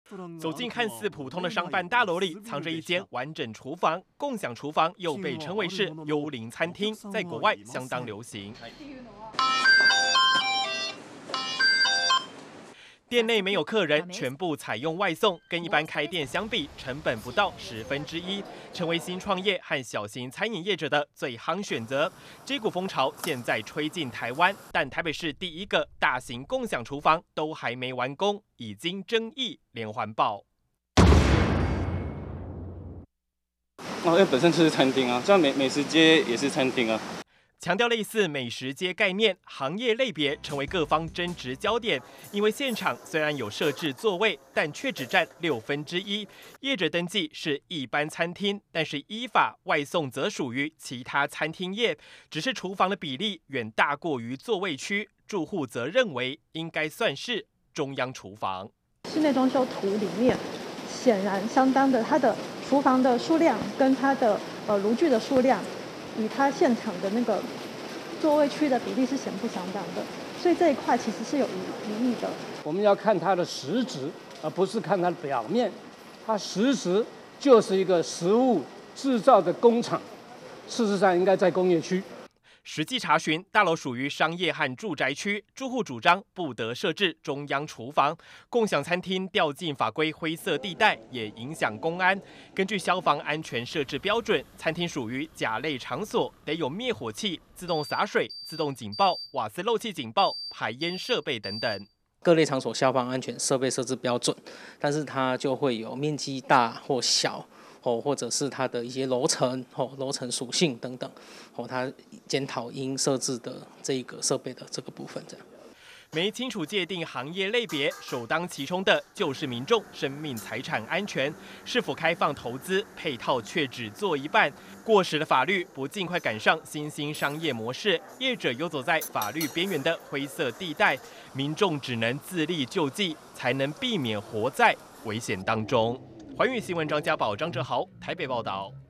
走进看似普通的商办大楼里，藏着一间完整厨房。共享厨房又被称为是幽灵餐厅，在国外相当流行。店内没有客人，全部采用外送，跟一般开店相比，成本不到1/10，成为新创业和小型餐饮业者的最夯选择。这股风潮现在吹进台湾，但台北市第一个大型共享厨房都还没完工，已经争议连环爆。 因为本身就是餐厅啊，像美食街也是餐厅啊。 强调类似美食街概念，行业类别成为各方争执焦点。因为现场虽然有设置座位，但却只占1/6。业者登记是一般餐厅，但是依法外送则属于其他餐厅业，只是厨房的比例远大过于座位区，住户则认为应该算是中央厨房。 室内装修图里面显然相当的，它的厨房的数量跟它的炉具的数量，与它现场的那个座位区的比例是显不相当的，所以这一块其实是有疑义的。 我们要看它的实质，而不是看它的表面。它实质就是一个食物制造的工厂，事实上应该在工业区。 实际查询，大楼属于商业和住宅区，住户主张不得设置中央厨房。共享餐厅掉进法规灰色地带，也影响公安。根据消防安全设置标准，餐厅属于甲类场所，得有灭火器、自动洒水、自动警报、瓦斯漏气警报、排烟设备等等。 各类场所消防安全设备设置标准，但是它就会有面积大或小。或者是它的一些楼层属性等等，它检讨应设置的这个设备的这个部分，这样。 没清楚界定行业类别，首当其冲的就是民众生命财产安全。是否开放投资配套却只做一半，过时的法律不尽快赶上新兴商业模式，业者游走在法律边缘的灰色地带，民众只能自力救济，才能避免活在危险当中。环宇新闻张家宝、张哲豪台北报道。